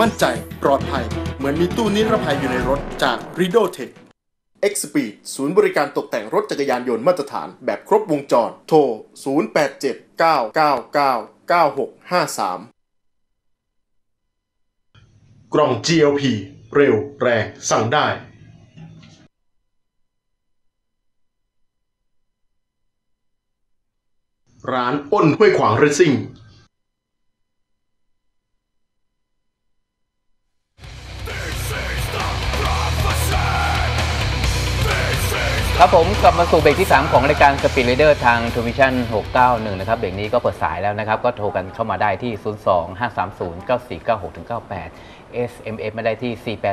มั่นใจปลอดภัยเหมือนมีตู้นิรภัยอยู่ในรถจาก Rido Tech X-Speed ศูนย์บริการตกแต่งรถจักรยานยนต์มาตรฐานแบบครบวงจรโทร 0879999653 กล่อง GLP เร็วแรงสั่งได้ร้านอ้นห้วยขวางเรซซิ่งครับผมกลับมาสู่เบรกที่3ของรายการ Speed Rider ทาง True Vision 691นะครับเบรกนี้ก็เปิดสายแล้วนะครับก็โทรกันเข้ามาได้ที่ 02-530-9496-98 SMS มาได้ที่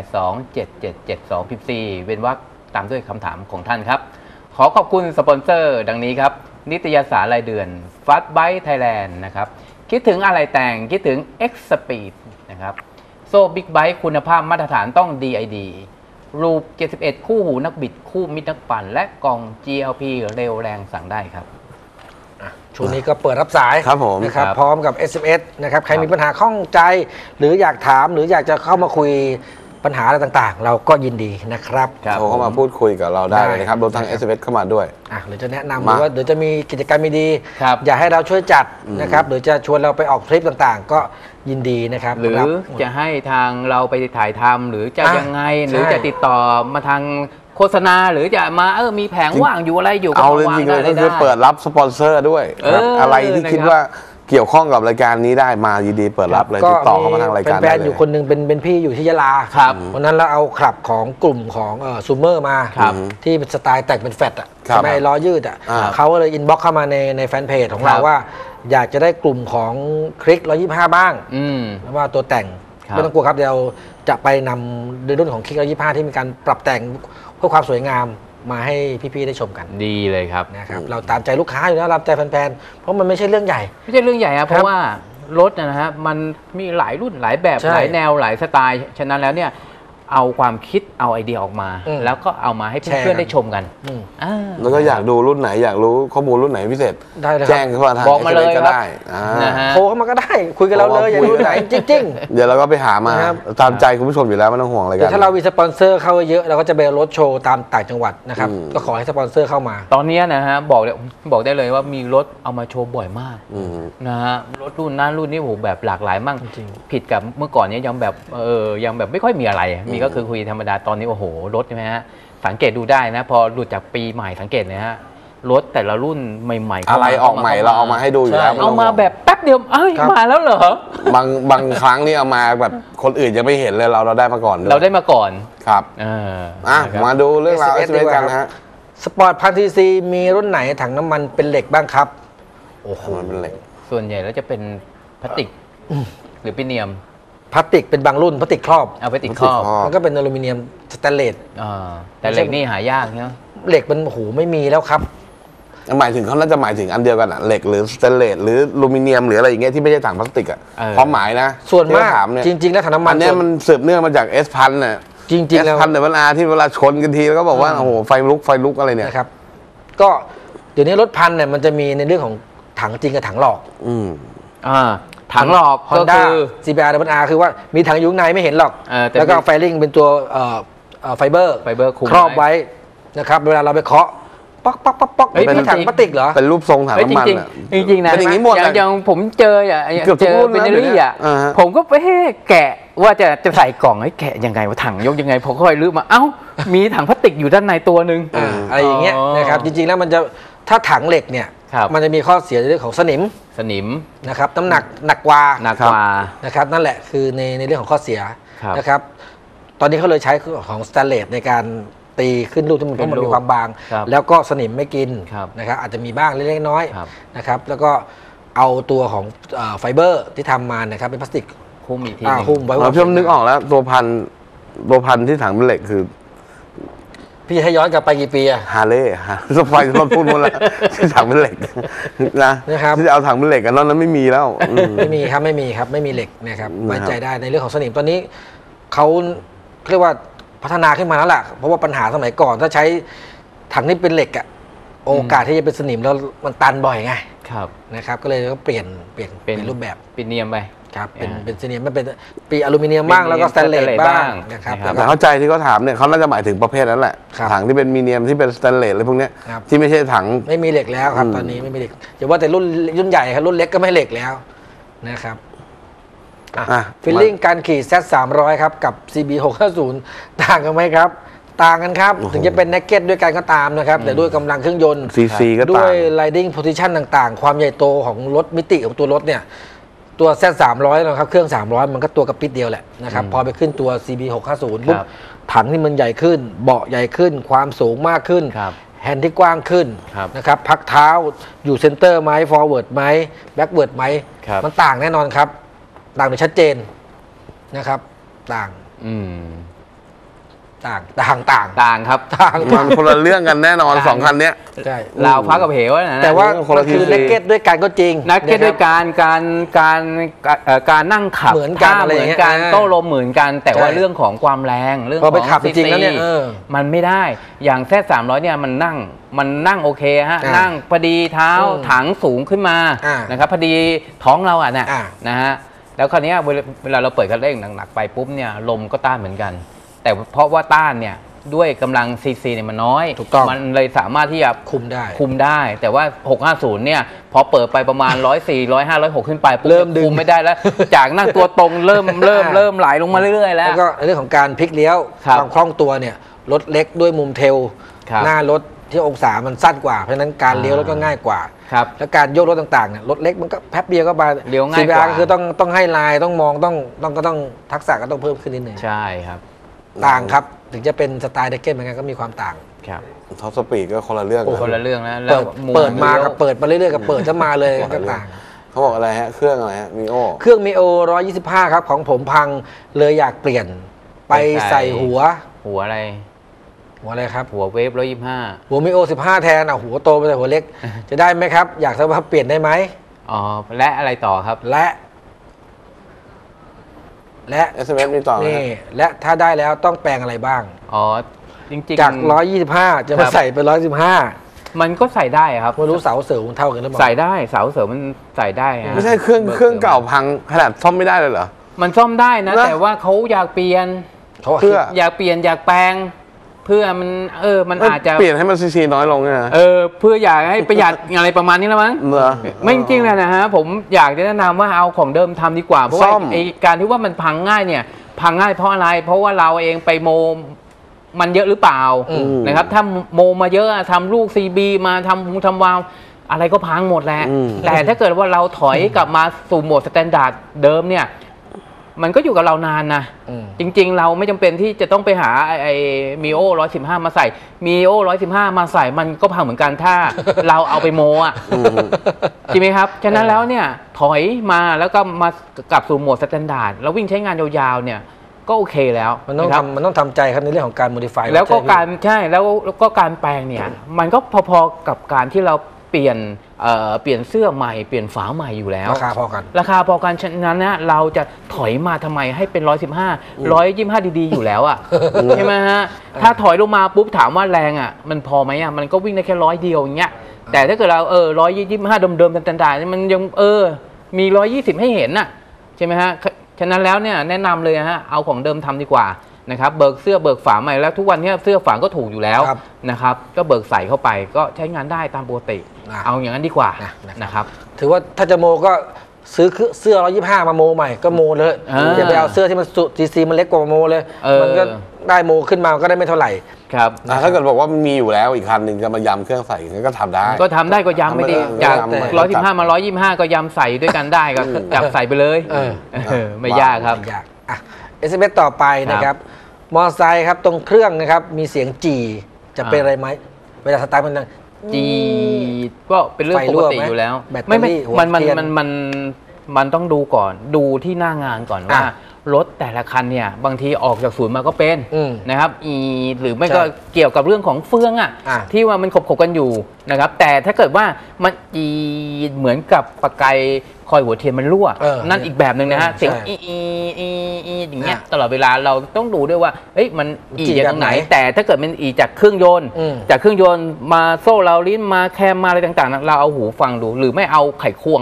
482-7772 พิมพ์ 4 เว้นวรรคตามด้วยคำถามของท่านครับขอขอบคุณสปอนเซอร์ดังนี้ครับนิตยสารรายเดือน Fast Bike Thailand นะครับคิดถึงอะไรแต่งคิดถึง X-Speed นะครับโซ่บิ๊กไบค์คุณภาพมาตรฐานต้อง DIDรูป71คู่หูนักบิดคู่มิตรนักปั่นและกล่อง GLP เร็วแรงสั่งได้ครับช่วงนี้ก็เปิดรับสายครับผมนะครับพร้อมกับ SMS นะครับใครมีปัญหาข้องใจหรืออยากถามหรืออยากจะเข้ามาคุยปัญหาอะไรต่างๆเราก็ยินดีนะครับโทรเข้ามาพูดคุยกับเราได้เลยนะครับรวมทั้ง SMS เข้ามาด้วยหรือจะแนะนำหรือว่าเดี๋ยวจะมีกิจกรรมดีๆอยากให้เราช่วยจัดนะครับหรือจะชวนเราไปออกทริปต่างๆก็ยินดีนะครับหรือจะให้ทางเราไปถ่ายทำหรือจะยังไงหรือจะติดต่อมาทางโฆษณาหรือจะมามีแผงว่างอยู่อะไรอยู่ก็เอาเลยจริงๆก็คือเปิดรับสปอนเซอร์ด้วยอะไรที่คิดว่าเกี่ยวข้องกับรายการนี้ได้มาดีๆเปิดรับเลยติดต่อเข้ามาทางรายการได้เลยแฟนอยู่คนนึงเป็นพี่อยู่ที่ยะลาวันนั้นเราเอาคลับของกลุ่มของซูเมอร์มาที่เป็นสไตล์แต่งเป็นแฟตอ่ะใช่ไหมล้อยืดอ่ะเขาก็เลยอินบ็อกเข้ามาในแฟนเพจของเราว่าอยากจะได้กลุ่มของคลิก125บ้างว่าตัวแต่งไม่ต้องกลัวครับเดี๋ยวจะไปนำในรุ่นของคลิก125ที่มีการปรับแต่งเพื่อความสวยงามมาให้พี่ๆได้ชมกันดีเลยครับนะครับเราตามใจลูกค้าอยู่แล้วตามใจแฟนๆเพราะมันไม่ใช่เรื่องใหญ่ไม่ใช่เรื่องใหญ่ครับเพราะว่ารถนะฮะมันมีหลายรุ่นหลายแบบหลายแนวหลายสไตล์ฉะนั้นแล้วเนี่ยเอาความคิดเอาไอเดียออกมาแล้วก็เอามาให้เพื่อนๆได้ชมกันแล้วก็อยากดูรุ่นไหนอยากรู้ข้อมูลรุ่นไหนพิเศษแจ้งเข้ามาทางบอกมาเลยก็ได้โทรเข้ามาก็ได้คุยกันเราเลยอยากรู้ไหนจริงๆเดี๋ยวเราก็ไปหามาตามใจคุณผู้ชมอยู่แล้วไม่ต้องห่วงอะไรกันถ้าเรามีสปอนเซอร์เข้าเยอะเราก็จะไปรถโชว์ตามต่างจังหวัดนะครับก็ขอให้สปอนเซอร์เข้ามาตอนนี้นะฮะบอกได้เลยว่ามีรถเอามาโชว์บ่อยมากนะฮะรถรุ่นนั้นรุ่นนี้โหแบบหลากหลายมากผิดกับเมื่อก่อนนี้ยังแบบไม่ค่อยมีอะไรมีก็คือคุยธรรมดาตอนนี้โอ้โหรถใช่ไหมฮะสังเกตดูได้นะพอหลุดจากปีใหม่สังเกตนะฮะรถแต่ละรุ่นใหม่ๆอะไรออกใหม่เราเอามาให้ดูอยู่แล้วเอามาแบบแป๊บเดียวมาแล้วเหรอบางครั้งนี่เอามาแบบคนอื่นยังไม่เห็นเลยเราได้มาก่อนเราได้มาก่อนครับมาดูเรื่องราวเอสเอกันนะฮะสปอร์ตพันทีซีมีรุ่นไหนถังน้ำมันเป็นเหล็กบ้างครับโอ้โหมันเป็นเหล็กส่วนใหญ่แล้วจะเป็นพลาสติกหรือปิเนียมพลาสติกเป็นบางรุ่นพลาสติกครอบพลาสติกครอบมันก็เป็นอลูมิเนียมสแตนเลสแต่เหล็กนี่หายากเนาะเหล็กมันโอ้โหไม่มีแล้วครับหมายถึงเขาน่าจะหมายถึงอันเดียวกันอะเหล็กหรือสแตนเลสหรืออลูมิเนียมหรืออะไรอย่างเงี้ยที่ไม่ใช่ถังพลาสติกอะความหมายนะส่วนมากจริงๆแล้วถังน้ำมันอันนี้มันสืบเนื่องมาจากS1000น่ะจริงๆแล้ว S1000แต่เวลาที่เวลาชนกันทีแล้วก็บอกว่าโอ้โหไฟลุกอะไรเนี่ยนะครับก็เดี๋ยวนี้รถพันเนี่ยมันจะมีในเรื่องของถังจริงกับถังหลอกถังหลอกก็คือ CBR WR คือว่ามีถังอยู่ข้างในไม่เห็นหรอกแล้วก็ไฟลิ่งเป็นตัวไฟเบอร์ครอบไว้นะครับเวลาเราไปเคาะป๊อกเป็นถังพลาสติกเหรอเป็นรูปทรงถังน้ำมันจริงๆนะอย่างผมเจอเบนเนอรี่อ่ะผมก็ไปแกะว่าจะใส่กล่องให้แกะยังไงว่าถังยกยังไงผมค่อยลื้อมามีถังพลาสติกอยู่ด้านในตัวนึงอะไรอย่างเงี้ยนะครับจริงๆแล้วมันจะถ้าถังเหล็กเนี่ยมันจะมีข้อเสียในเรื่องของสนิมนะครับน้ำหนักกว่านะครับนั่นแหละคือในเรื่องของข้อเสียนะครับตอนนี้เขาเลยใช้ของสแตนเลสในการตีขึ้นรูปที่มันมีความบางแล้วก็สนิมไม่กินนะครับอาจจะมีบ้างเล็กๆน้อยๆนะครับแล้วก็เอาตัวของไฟเบอร์ที่ทำมานะครับเป็นพลาสติกหุ้มอีกทีหุ้มไว้พี่นึกออกแล้วตัวพันที่ถังเป็นเหล็กคือพี่ให้ย้อนกลับไปกี่ปีอะฮาร์เลย์รถไฟรถพุ่นหมดแล้วที่ถังเป็นเหล็กนะครับที่จะเอาถังเป็นเหล็กกันนั้นไม่มีแล้วไม่มีครับไม่มีเหล็กนะครับไว้ใจได้ในเรื่องของสนิมตอนนี้เขาเรียกว่าพัฒนาขึ้นมาแล้วล่ะเพราะว่าปัญหาสมัยก่อนถ้าใช้ถังนี้เป็นเหล็กอะโอกาสที่จะเป็นสนิมแล้วมันตันบ่อยไงนะครับก็เลยต้องเปลี่ยนรูปแบบปิดเนียมไปครับเป็นเซเนียมมันเป็นปีอลูมิเนียมบ้างแล้วก็สแตนเลสบ้างนะครับแต่เข้าใจที่เขาถามเนี่ยเขาน่าจะหมายถึงประเภทนั้นแหละถังที่เป็นมีเนียมที่เป็นสแตนเลสอะไรพวกนี้ที่ไม่ใช่ถังไม่มีเหล็กแล้วครับตอนนี้ไม่มีเหล็กอย่าว่าแต่รุ่นใหญ่ครับรุ่นเล็กก็ไม่เหล็กแล้วนะครับฟิลลิ่งการขี่ Z300 ครับกับ CB650 ต่างกันไหมครับต่างกันครับถึงจะเป็น naked ด้วยกันก็ตามนะครับแต่ด้วยกำลังเครื่องยนต์ CC ก็ต่างด้วย riding position ต่างๆความใหญ่โตของรถมิติของตัวรถเนี่ยตัว Z300 นะครับเครื่อง300มันก็ตัวกระปิดเดียวแหละนะครับพอไปขึ้นตัว CB650 ปุ๊บถังที่มันใหญ่ขึ้นเบาะใหญ่ขึ้นความสูงมากขึ้นแฮนด์ที่กว้างขึ้นนะครับพักเท้าอยู่เซนเตอร์ไหมฟอร์เวิร์ดไหมแบ็กเวิร์ดไหมมันต่างแน่นอนครับต่างโดยชัดเจนนะครับต่างครับมันคนละเรื่องกันแน่นอน2คันนี้ใช่ลาวฟ้ากับเหวนะแต่ว่ามันคือนักเก็ตด้วยกันก็จริงนักเก็ตด้วยการนั่งขับเหมือนกันเหมือนกันโต้ลมเหมือนกันแต่ว่าเรื่องของความแรงเรื่องของจริงแล้วเนี่ยมันไม่ได้อย่างแค่300เนี่ยมันนั่งโอเคฮะนั่งพอดีเท้าถังสูงขึ้นมานะครับพอดีท้องเราอ่ะเนี่ยนะฮะแล้วคราวนี้เวลาเราเปิดคันเร่งหนักๆไปปุ๊บเนี่ยลมก็ต้านเหมือนกันแต่เพราะว่าต้านเนี่ยด้วยกำลังซีซีเนี่ยมันน้อยมันเลยสามารถที่จะคุมได้แต่ว่า650เนี่ยพอเปิดไปประมาณ104 105 106ขึ้นไปเริ่มคุมไม่ได้แล้วจากนั่งตัวตรงเริ่มไหลลงมาเรื่อยๆแล้วก็เรื่องของการพลิกเลี้ยวความคล่องตัวเนี่ยรถเล็กด้วยมุมเทลหน้ารถที่องศามันสั้นกว่าเพราะฉะนั้นการเลี้ยวรถก็ง่ายกว่าและการโยกรถต่างๆเนี่ยรถเล็กมันก็แป๊บเดียวก็มาเลี้ยวง่ายกว่าคือต้องให้ลายต้องมองต้องทักษะก็ต้องเพิ่มขึ้นนิดนึงใช่ครับต่างครับถึงจะเป็นสไตล์เด็กเก็ตเหมือนกันก็มีความต่างครับท็อปสปีดก็คนละเรื่องคนละเรื่องนะเปิดมากับเปิดมาเรื่อยๆกับเปิดจะมาเลยก็ต่างเขาบอกอะไรฮะเครื่องอะไรฮะมีโอเครื่องมีโอ125ครับของผมพังเลยอยากเปลี่ยนไปใส่หัวอะไรครับหัวเวฟ125 หัวมีโอ15แทนหัวโตไปแต่หัวเล็กจะได้ไหมครับอยากทราบว่าเปลี่ยนได้ไหมอ๋อและอะไรต่อครับและ SMS มีต่อนี่และถ้าได้แล้วต้องแปลงอะไรบ้างอ๋อจริงๆจาก125จะมาใส่เป็น115 มันก็ใส่ได้ครับไม่รู้เสาเสริมเท่ากันหรือเปล่าใส่ได้เสาเสริมมันใส่ได้ไม่ใช่เครื่องเก่าพังขนาดซ่อมไม่ได้เลยเหรอมันซ่อมได้นะแต่ว่าเขาอยากเปลี่ยนเพื่ออยากเปลี่ยนอยากแปลงเพื่อมันอาจจะเปลี่ยนให้มันซีซีน้อยลงไงเพื่ออยากให้ประหยัดอะไรประมาณนี้แล้วมั้งไม่จริงๆเลยนะฮะผมอยากจะแนะนำว่าเอาของเดิมทำดีกว่าเพราะว่าการที่ว่ามันพังง่ายเนี่ยพังง่ายเพราะอะไรเพราะว่าเราเองไปโมมันเยอะหรือเปล่านะครับถ้าโมมาเยอะทำลูก CB มาทำวาล์วอะไรก็พังหมดแหละแต่ถ้าเกิดว่าเราถอยกลับมาสู่โหมดสแตนดาร์ดเดิมเนี่ยมันก็อยู่กับเรานานนะจริงๆเราไม่จำเป็นที่จะต้องไปหาไอ้มีโอ115มาใส่มีโอ115มาใส่มันก็พังเหมือนกันถ้าเราเอาไปโมอ่ะจริงไหมครับฉะนั้นแล้วเนี่ยถอยมาแล้วก็มากลับสู่โหมดสแตนดาร์ดแล้ววิ่งใช้งานยาวๆเนี่ยก็โอเคแล้วมันต้องทำใจครับในเรื่องของการ modify แล้วก็การใช่แล้วก็การแปลงเนี่ยมันก็พอๆกับการที่เราเปลี่ยนเสื้อใหม่เปลี่ยนฝาใหม่อยู่แล้วราคาพอกันฉะนั้นนะเราจะถอยมาทำไมให้เป็น125ดีๆอยู่แล้วอ่ะใช่ไหมฮะถ้าถอยลงมาปุ๊บถามว่าแรงอ่ะมันพอไหมอ่ะมันก็วิ่งได้แค่100เดียวอย่างเงี้ยแต่ถ้าเกิดเรา125เดิมๆเป็นดาร์มันยังมี120ให้เห็นน่ะใช่ไหมฮะฉะนั้นแล้วเนี่ยแนะนำเลยฮะเอาของเดิมทำดีกว่านะครับเบิกเสื้อเบิกฝาใหม่แล้วทุกวันนี้เสื้อฝาก็ถูกอยู่แล้วนะครับก็เบิกใส่เข้าไปก็ใช้งานได้ตามปกติเอาอย่างนั้นดีกว่านะครับถือว่าถ้าจะโมก็ซื้อเสื้อ125มาโมใหม่ก็โมเลยอย่าไปเอาเสื้อที่มันซีมันเล็กกว่าโมเลยมันก็ได้โมขึ้นมาก็ได้ไม่เท่าไหร่ครับถ้าเกิดบอกว่ามันมีอยู่แล้วอีกคันหนึ่งจะมายำเครื่องใส่ก็ทำได้ก็ยำไม่ดีจาก115มา125ก็ยำใส่ด้วยกันได้ก็จับใส่ไปเลยไม่ยากครับ SMS ต่อไปนะครับมอไซค์ครับตรงเครื่องนะครับมีเสียงจีจะเป็นอะไรไหมเวลาสตาร์ทจีก็เป็นเรื่องปกติอยู่แล้วไม่มันต้องดูก่อนดูที่หน้างานก่อนว่ารถแต่ละคันเนี่ยบางทีออกจากศูนย์มาก็เป็นนะครับหรือไม่ก็เกี่ยวกับเรื่องของเฟืองที่ว่ามันขบกันอยู่นะครับแต่ถ้าเกิดว่ามันเหมือนกับปากไกคอยหัวเทียนมันรั่วนั่นอีกแบบหนึ่งนะฮะเสียงอย่างเงี้ยตลอดเวลาเราต้องดูด้วยว่าเฮ้ยมันจากตรงไหนแต่ถ้าเกิดมันจากเครื่องยนต์มาโซ่เราลิ้นมาแคมมาอะไรต่างๆเราเอาหูฟังดูหรือไม่เอาไขควง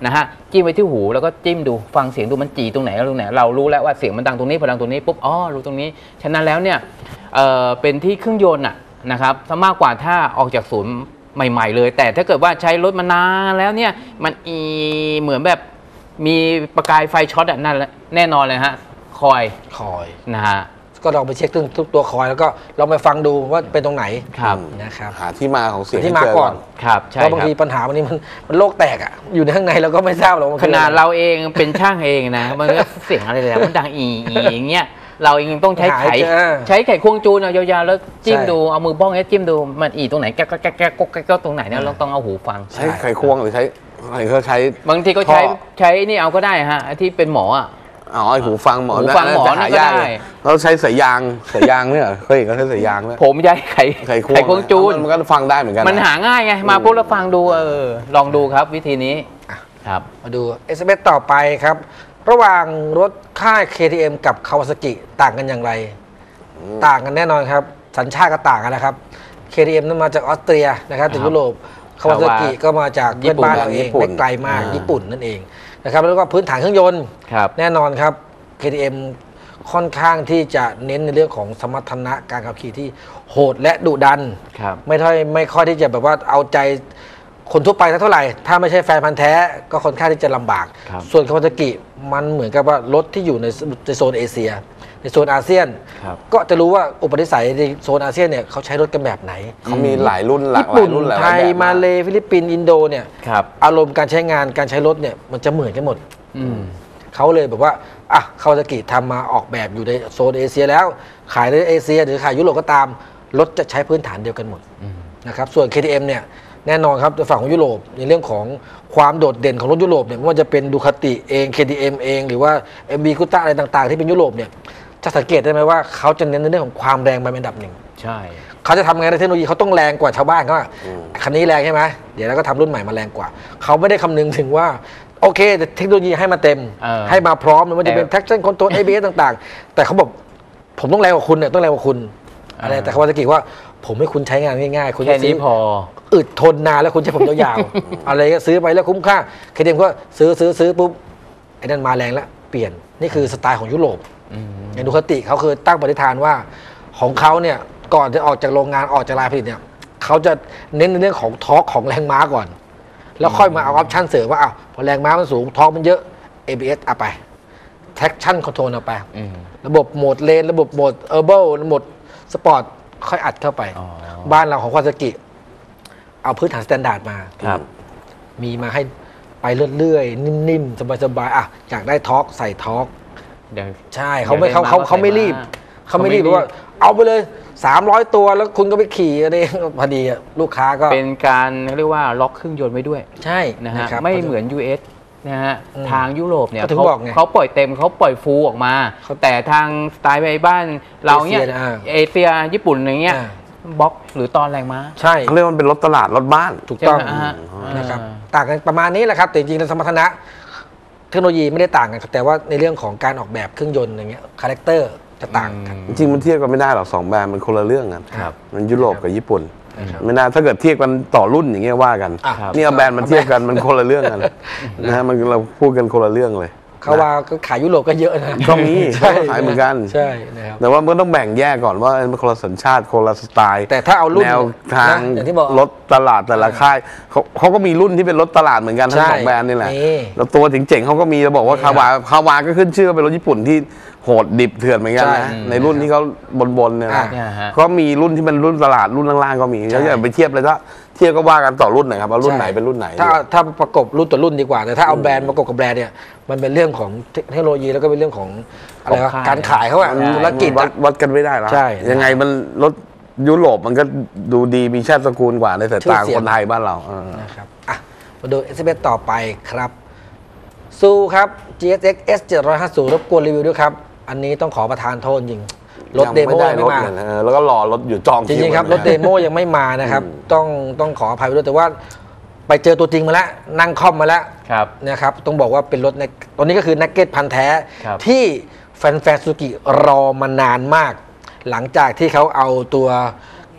นะฮะจิ้มไว้ที่หูแล้วก็จิ้มดูฟังเสียงดูมันจีตรงไหนตรงไหนเรารู้แล้วว่าเสียงมันดังตรงนี้พอดังตรงนี้ปุ๊บอ๋อรู้ตรงนี้ฉะนั้นแล้วเนี่ยเป็นที่เครื่องยนต์นะครับซะมากกว่าถ้าออกจากศูนย์ใหม่ๆเลยแต่ถ้าเกิดว่าใช้รถมานานแล้วเนี่ยมันเหมือนแบบมีประกายไฟช็อตนั่นแน่นอนเลยฮะคอยนะฮะก็ลองไปเช็คทุกตัวคอยแล้วก็ลองไปฟังดูว่าเป็นตรงไหนนะครับหาที่มาของเสียงที่มาก่อนครับใช่เพราะบางทีปัญหาวันนี้มันโลกแตกอยู่ในข้างในเราก็ไม่ทราบหรอกขนาดเราเองเป็นช่างเองนะมันก็เสียงอะไรเลยมันดังอย่างเงี้ยเราเองต้องใช้ไขควงจูนเอายาวๆแล้วจิ้มดูเอามือบ้องจิ้มดูมันตรงไหนแก๊กตรงไหนเนี่ยเราต้องเอาหูฟังใช้ไขควงหรือใช้บางทีก็ใช้นี่เอาก็ได้ฮะที่เป็นหมออ๋อหูฟังหมอหูฟังหมอนั่นก็ได้เราใช้สายยางเนี่ยเคยเห็นเขาใช้สายยางไหมผมใช้ไขควงจูนมันก็ฟังได้เหมือนกันมันหาง่ายไงมาปุ๊บเราฟังดูลองดูครับวิธีนี้ครับมาดู SMS ต่อไปครับระหว่างรถค่าย KTM กับ Kawasaki ต่างกันอย่างไรต่างกันแน่นอนครับสัญชาติก็ต่างกันนะครับ KTM นั้นมาจากออสเตรียนะครับจากยุโรป Kawasaki ก็มาจากเพื่อนบ้านเราเองไม่ไกลมากญี่ปุ่นนั่นเองนะครับแล้วก็พื้นฐานเครื่องยนต์แน่นอนครับ KTM ค่อนข้างที่จะเน้นในเรื่องของสมรรถนะการขับขี่ที่โหดและดุดันไม่ค่อยที่จะแบบว่าเอาใจคนทั่วไปเท่าไหร่ถ้าไม่ใช่แฟนพันธ์แท้ก็ค่อนข้างที่จะลำบากส่วนคาวาซากิมันเหมือนกับว่ารถที่อยู่ในโซนเอเชียในโซนอาเซียนก็จะรู้ว่าอุปนิสัยในโซนอาเซียนเนี่ยเขาใช้รถกันแบบไหนเขามีหลายรุ่นหลากหลายรุ่นไทยมาเลฟิลิปปินส์อินโดเนี่ยอารมณ์การใช้งานการใช้รถเนี่ยมันจะเหมือนกันหมดเขาเลยแบบว่าคาวาซากิทำมาออกแบบอยู่ในโซนเอเชียแล้วขายในเอเชียหรือขายยุโรปก็ตามรถจะใช้พื้นฐานเดียวกันหมดนะครับส่วน KTM เนี่ยแน่นอนครับในฝั่งของยุโรปในเรื่องของความโดดเด่นของรถยุโรปเนี่ยไม่ว่าจะเป็นดูคาติเอง KTM เองหรือว่า MV กุต้าอะไรต่างๆที่เป็นยุโรปเนี่ยจะสังเกตได้ไหมว่าเขาจะเน้นในเรื่องของความแรงเป็นอันดับหนึ่งใช่เขาจะทำไงในเทคโนโลยีเขาต้องแรงกว่าชาวบ้านเขาคันนี้แรงใช่ไหมเดี๋ยวเราก็ทำรุ่นใหม่มาแรงกว่าเขาไม่ได้คำนึงถึงว่าโอเคแต่เทคโนโลยีให้มาเต็มให้มาพร้อมไม่ว่าจะเป็น traction control ABS ต่างๆแต่เขาบอกผมต้องแรงกว่าคุณเนี่ยต้องแรงกว่าคุณอะไรแต่เขาจะคิดว่าผมให้คุณใช้งานง่ายๆคุณแค่นี้พออึดทนนานแล้วคุณใช้ผมยาวๆอะไรก็ซื้อไปแล้วคุ้มค่าKTMก็ซื้อปุ๊บไอ้นั่นมาแรงแล้วเปลี่ยนนี่คือสไตล์ของยุโรปอย่างดูคติเขาคือตั้งปณิธานว่าของเขาเนี่ยก่อนจะออกจากโรงงานออกจากลายผลิตเนี่ยเขาจะเน้นในเรื่องของทอร์กของแรงม้าก่อนแล้วค่อยมาเอาออปชั่นเสริมว่าพอแรงม้ามันสูงทอร์กมันเยอะ ABS เอาไป traction control เอาไประบบโหมดเลนระบบโหมด urban ระบบสปอร์ตค่อยอัดเข้าไปบ้านเราของคาวาซากิเอาพื้นฐานสแตนดาร์ดมามีมาให้ไปเรื่อยๆนิ่มๆสบายๆอยากได้ทอร์กใส่ทอร์กใช่เขาไม่รีบเพราะว่าเอาไปเลย300ตัวแล้วคุณก็ไปขี่อะไรพอดีลูกค้าก็เป็นการเรียกว่าล็อกเครื่องยนต์ไว้ด้วยใช่นะฮะไม่เหมือน US นะฮะทางยุโรปเนี่ยเขาปล่อยเต็มเขาปล่อยฟูลออกมาแต่ทางสไตล์บ้านเราเนี่ยเอเชียญี่ปุ่นอย่างเงี้ยบล็อกหรือตอนแรงม้าใช่เขาเรียกว่าเป็นรถตลาดรถบ้านถูกต้องนะครับต่างกันประมาณนี้แหละครับแต่จริงๆแล้วสมรรถนะเทคโนโลยีไม่ได้ต่างกันแต่ว่าในเรื่องของการออกแบบเครื่องยนต์อย่างเงี้ยคาแรคเตอร์จะต่างกันจริงๆมันเทียบกันไม่ได้หรอก2แบรนด์มันคนละเรื่องกันมันยุโรปกับญี่ปุ่นไม่น่าถ้าเกิดเทียบกันต่อรุ่นอย่างเงี้ยว่ากันนี่เอาแบรนด์มันเทียบกันมันคนละเรื่องกันนะฮะมันเราพูดกันคนละเรื่องเลยเขาว่าขายยุโรปก็เยอะนะก็มีขายเหมือนกันใช่นะครับแต่ว่ามันต้องแบ่งแยกก่อนว่ามันคนละสัญชาติคนละสไตล์แต่ถ้าเอารุ่นแนวทางรถตลาดแต่ละค่ายเขาก็มีรุ่นที่เป็นรถตลาดเหมือนกันทั้ง2แบรนด์นี่แหละแล้วตัวเจ๋งๆเขาก็มีเราบอกว่าคาวาก็ขึ้นชื่อเป็นรถญี่ปุ่นที่โหดดิบเถื่อนเหมือนกันนะในรุ่นที่เขาบนเนี่ยนะก็มีรุ่นที่เป็นรุ่นตลาดรุ่นล่างๆก็มีแล้วอย่าไปเทียบเลยถ้าเทียบก็ว่ากันต่อรุ่นหน่อยครับว่ารุ่นไหนเป็นรุ่นไหนถ้าประกบรุ่นต่อรุ่นดีกว่าแต่ถ้าเอาแบรนด์ประกบกับแบรนด์เนี่ยมันเป็นเรื่องของเทคโนโลยีแล้วก็เป็นเรื่องของอะไรการขายเขาธุรกิจวัดกันไม่ได้หรอยังไงมันรถยุโรปมันก็ดูดีมีชาติตระกูลกว่าในสายตาคนไทยบ้านเรานะครับมาดู SMS ต่อไปครับซูครับ GSX S750 รบกวนรีวิวด้วยครับอันนี้ต้องขอประทานโทษจริงรถเดโมยังไม่มาแล้วก็รอรถอยู่จองจริงๆครับรถเดโมยังไม่มานะครับต้องขออภัยด้วยแต่ว่าไปเจอตัวจริงมาแล้วนั่งคอมมาแล้วนะครับต้องบอกว่าเป็นรถในตอนนี้ก็คือนักเก็ตพันธุ์แท้ที่แฟนซูซูกิรอมานานมากหลังจากที่เขาเอาตัว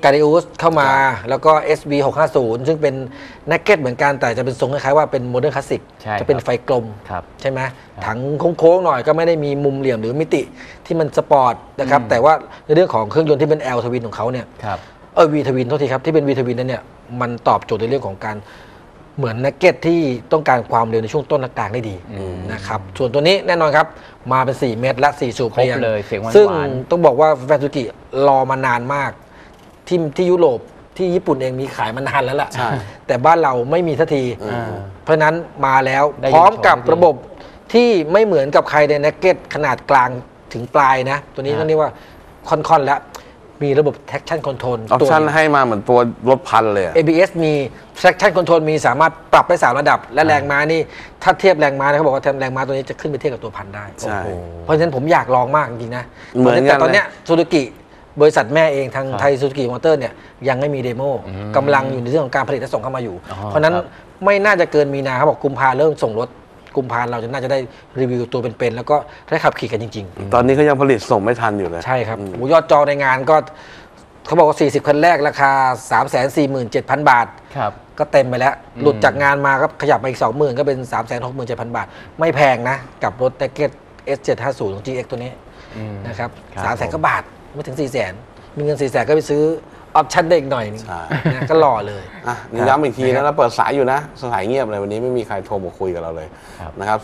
การิอุสเข้ามาแล้วก็ SB 650ซึ่งเป็นนักเก็ตเหมือนกันแต่จะเป็นทรงคล้ายๆว่าเป็นโมเดิร์นคลาสสิกจะเป็นไฟกลมใช่ไหมถังโค้งๆหน่อยก็ไม่ได้มีมุมเหลี่ยมหรือมิติที่มันสปอร์ตนะครับแต่ว่าในเรื่องของเครื่องยนต์ที่เป็น L ทวินของเขาเนี่ยV ทวินโทษทีครับที่เป็น V ทวินนั้นเนี่ยมันตอบโจทย์ในเรื่องของการเหมือนนักเก็ตที่ต้องการความเร็วในช่วงต้นและกลางได้ดีนะครับส่วนตัวนี้แน่นอนครับมาเป็น4เมตรและ4สูบเรียงซึ่งต้องบอกว่าแฟนซูกิรอมานานมากที่ยุโรปที่ญี่ปุ่นเองมีขายมานานแล้วล่ะแต่บ้านเราไม่มีสักทีเพราะนั้นมาแล้วพร้อมกับระบบที่ไม่เหมือนกับใครในนักเก็ตขนาดกลางถึงปลายนะตัวนี้ต้องเรียกว่าค่อนๆแล้วมีระบบ traction control ออปชั่นให้มาเหมือนตัวรถพันเลย ABS มี traction control มีสามารถปรับได้3ระดับและแรงม้านี่ถ้าเทียบแรงม้าเขาบอกว่าแรงม้าตัวนี้จะขึ้นไปเทียบกับตัวพันได้เพราะฉะนั้นผมอยากลองมากจริงๆนะเหมือนแต่ตอนเนี้ยซูซูกิบริษัทแม่เองทางไทยซูซูกิมอเตอร์เนี่ยยังไม่มีเดโมกำลังอยู่ในเรื่องของการผลิตและส่งเข้ามาอยู่เพราะนั้นไม่น่าจะเกินมีนาเขาบอกกุมภาเริ่มส่งรถกุมภาเราจะน่าจะได้รีวิวตัวเป็นๆแล้วก็ได้ขับขี่กันจริงๆตอนนี้เขายังผลิตส่งไม่ทันอยู่เลยใช่ครับยอดจองในงานก็เขาบอกว่า40คันแรกราคา 347,000 บาทก็เต็มไปแล้วหลุดจากงานมาก็ขยับมาอีก 20,000 ก็เป็น 367,000 บาทไม่แพงนะกับรถแท็กเก็ต S750 ของ GX ตัวนี้นะครับ300,000 กว่าบาทไม่ถึง 400,000 มีเงิน 400,000 ก็ไปซื้อออปชั่นได้อีกหน่อยนะก็หล่อเลยนี่ย้ำอีกทีนะเราเปิดสายอยู่นะสายเงียบเลยวันนี้ไม่มีใครโทรมาคุยกับเราเลยนะครับ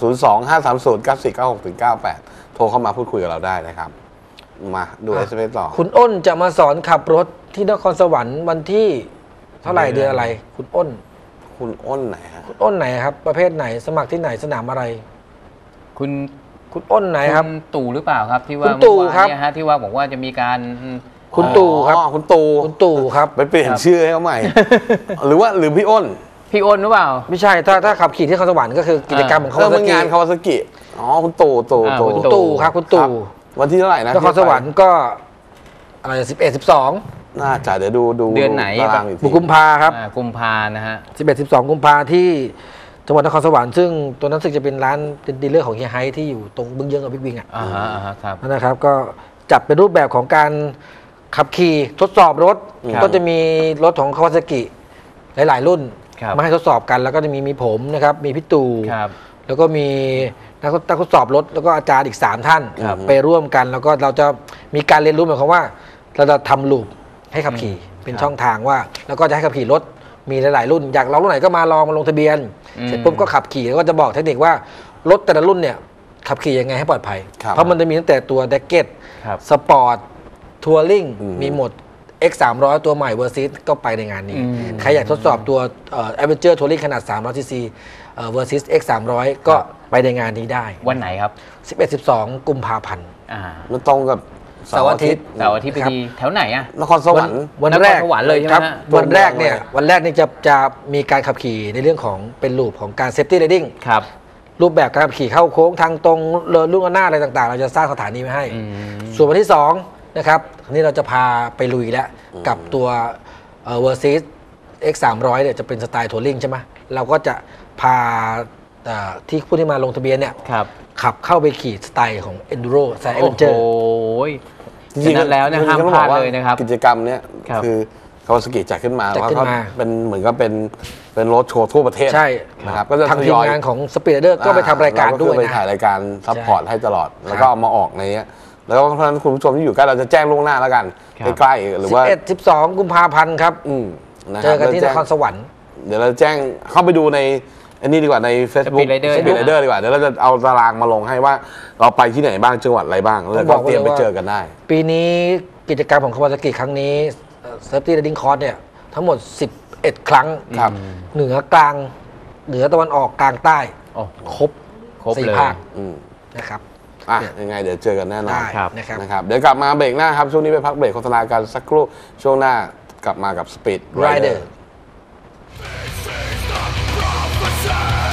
02-530-9496-98โทรเข้ามาพูดคุยกับเราได้นะครับมาดู SMS ต่อคุณอ้นจะมาสอนขับรถที่นครสวรรค์วันที่เท่าไหร่เดือนอะไรคุณอ้นไหนฮะคุณอ้นไหนครับประเภทไหนสมัครที่ไหนสนามอะไรคุณอ้นไหนครับตู่หรือเปล่าครับที่ว่าคุณตู่ครับที่ว่าบอกว่าจะมีการคุณตู่ครับคุณตู่ครับไปเปลี่ยนชื่อให้เขาใหม่หรือพี่อ้นหรือเปล่าไม่ใช่ถ้าขับขี่ที่นครสวรรค์ก็คือกิจกรรมของเขางานคาวาซากิคุณตู่ครับคุณตู่วันที่เท่าไหร่นะนครสวรรค์ก็อะไร11-12 น่าจะเดี๋ยวดูเดือนไหนกุมภาครับกุมภานะฮะ 11-12 กุมภาที่จังหวัดนครสวรรค์ซึ่งตัวนั้นสึกจะเป็นร้านดีลเลอร์ของเฮียไฮที่อยู่ตรงบึงเยื้องกับบิ๊กวิงนะครับก็จับเป็นรูปแบบของการขับขี่ทดสอบรถก็จะมีรถของคาวาซากิหลายๆรุ่นมาให้ทดสอบกันแล้วก็จะมีผมนะครับมีพี่ตู่แล้วก็มีนักทดสอบรถแล้วก็อาจารย์อีก3ท่านไปร่วมกันแล้วก็เราจะมีการเรียนรู้หมายความว่าเราจะทำลูปให้ขับขี่เป็นช่องทางว่าแล้วก็จะให้ขับขี่รถมีหลายๆรุ่นอยากลองรุ่นไหนก็มาลองมาลงทะเบียนเสร็จปุ๊บก็ขับขี่แล้วก็จะบอกเทคนิคว่ารถแต่ละรุ่นเนี่ยขับขี่ยังไงให้ปลอดภัยเพราะมันจะมีตั้งแต่ตัวแดกเก็ตสปอร์ตทัวริงมีหมด X300 ตัวใหม่เวอร์ซิสก็ไปในงานนี้ใครอยากทดสอบตัวAdventure Touring ขนาด300ccเวอร์ซิส X300 ก็ไปในงานนี้ได้วันไหนครับ 11-12 กุมภาพันธ์มันตรงกับเสาร์อาทิตย์ไปดีแถวไหนอะนครสวรรค์วันแรกเลยครับวันแรกนี่จะมีการขับขี่ในเรื่องของเป็นรูปของการเซฟตี้ไรดิ้งรูปแบบการขับขี่เข้าโค้งทางตรงเรือลุ่งหน้าอะไรต่างๆเราจะสร้างสถานีไว้ให้ส่วนวันที่2นะครับนี่เราจะพาไปลุยแล้วกับตัวเวอร์ซิส X300 เนี่ยจะเป็นสไตล์ทัวริงใช่ไหมเราก็จะพาที่ผู้ที่มาลงทะเบียนเนี่ยขับเข้าไปขี่สไตล์ของ Enduro สไตล์ Adventure โอ้ยจริงๆแล้วเนี่ยห้ามพลาดเลยนะครับกิจกรรมเนี้ยคือคาวาซากิจัดขึ้นมาว่าเขาเป็นเหมือนกับเป็นรถโชว์ทั่วประเทศใช่นะครับก็จะทางทีมงานของ Speeder ก็ไปทำรายการด้วยนะไปถ่ายรายการซัพพอร์ตให้ตลอดแล้วก็เอามาออกในนี้แล้วเพราะฉะนั้นคุณผู้ชมที่อยู่ใกล้เราจะแจ้งล่วงหน้าแล้วกันใกล้ๆหรือว่า 11-12 กุมภาพันธ์ครับเจอกันที่นครสวรรค์เดี๋ยวเราแจ้งเข้าไปดูในอันนี้ดีกว่าใน Facebook Speedrider ดีกว่าเดี๋ยวเราจะเอาตารางมาลงให้ว่าเราไปที่ไหนบ้างจังหวัดอะไรบ้างแล้วก็เตรียมไปเจอกันได้ปีนี้กิจกรรมของคาวาซากิครั้งนี้ Safety Riding Course เนี่ยทั้งหมด11 ครั้งเหนือกลางเหนือตะวันออกกลางใต้ครบ4 ภาคนะครับยังไงเดี๋ยวเจอกันแน่นอนนะครับเดี๋ยวกลับมาเบรกหน้าครับช่วงนี้ไปพักเบรกโฆษณากันสักครู่ช่วงหน้ากลับมากับ Speedrider